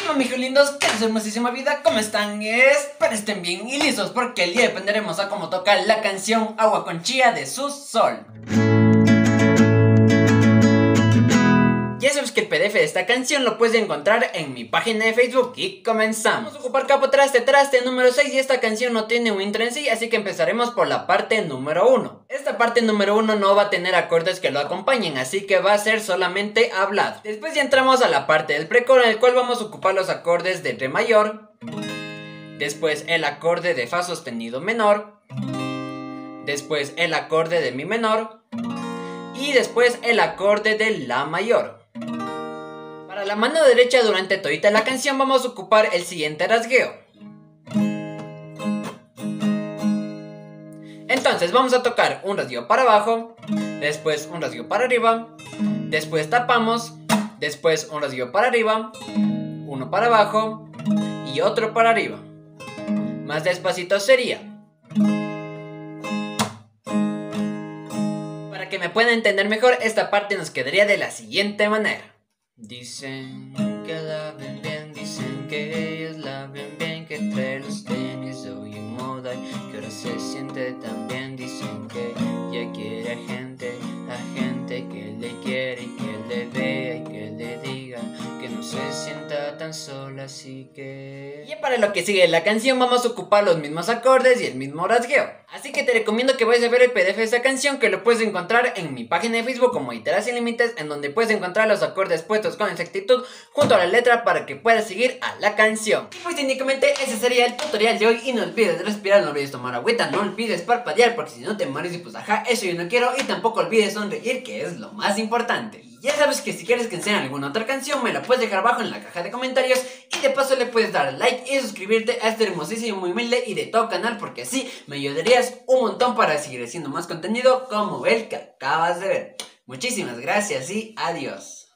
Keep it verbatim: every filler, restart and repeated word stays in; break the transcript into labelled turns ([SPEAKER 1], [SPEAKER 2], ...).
[SPEAKER 1] Hola amigos lindos, que es hermosísima vida, ¿cómo están? Espero estén bien y listos porque el día aprenderemos a cómo tocar la canción Agua con Chía de Sus Sol. Ya sabes que el P D F de esta canción lo puedes encontrar en mi página de Facebook y comenzamos. Vamos a ocupar capo traste traste número seis y esta canción no tiene un intro en sí, así que empezaremos por la parte número uno. Esta parte número uno no va a tener acordes que lo acompañen, así que va a ser solamente hablado. Después ya entramos a la parte del precoro, en el cual vamos a ocupar los acordes de Re mayor, después el acorde de Fa sostenido menor, después el acorde de Mi menor y después el acorde de La mayor. Para la mano derecha durante todita la canción vamos a ocupar el siguiente rasgueo. Entonces vamos a tocar un rasgueo para abajo, después un rasgueo para arriba, después tapamos, después un rasgueo para arriba, uno para abajo y otro para arriba. Más despacito sería. Para que me puedan entender mejor, esta parte nos quedaría de la siguiente manera. Dicen que la ven bien, dicen que ellos la ven bien, que trae los tenis hoy en moda y que ahora se siente tan bien. Dicen que ya quiere a gente, a gente que le quiere y que le vea y que le diga que no se sienta tan sola, así que... Y para lo que sigue de la canción vamos a ocupar los mismos acordes y el mismo rasgueo. Así que te recomiendo que vayas a ver el P D F de esta canción, que lo puedes encontrar en mi página de Facebook como Guitarras Sin Límites, en donde puedes encontrar los acordes puestos con exactitud junto a la letra para que puedas seguir a la canción. Y pues técnicamente ese sería el tutorial de hoy, y no olvides respirar, no olvides tomar agüita, no olvides parpadear porque si no te mueres y pues ajá, eso yo no quiero, y tampoco olvides sonreír, que es lo más importante. Y ya sabes que si quieres que enseñe alguna otra canción me la puedes dejar abajo en la caja de comentarios, y de paso le puedes dar like y suscribirte a este hermosísimo, muy humilde y de todo canal, porque así me ayudarías un montón para seguir haciendo más contenido como el que acabas de ver. Muchísimas gracias y adiós.